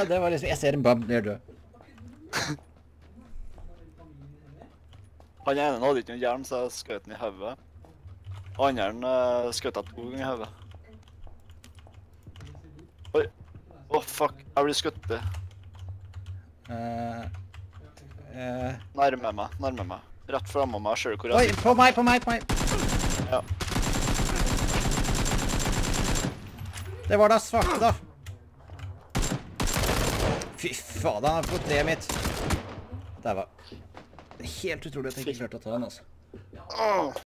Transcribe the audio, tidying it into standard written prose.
Ja, det var liksom, jeg ser en bam, blir død. Han ene hadde ikke noen hjelm, så jeg skjøt den i hodet. Andre skjøt jeg 2 ganger i hodet. Oi. Åh, fuck. Jeg blir skutt. Nærme meg. Rett fremme meg, ser du hvor Oi, jeg sitter. på meg. Ja. Det var da svarte da. Fy faen, han har fått det mitt. Der var. Det er helt utrolig at jeg ikke klarte å ta den, altså.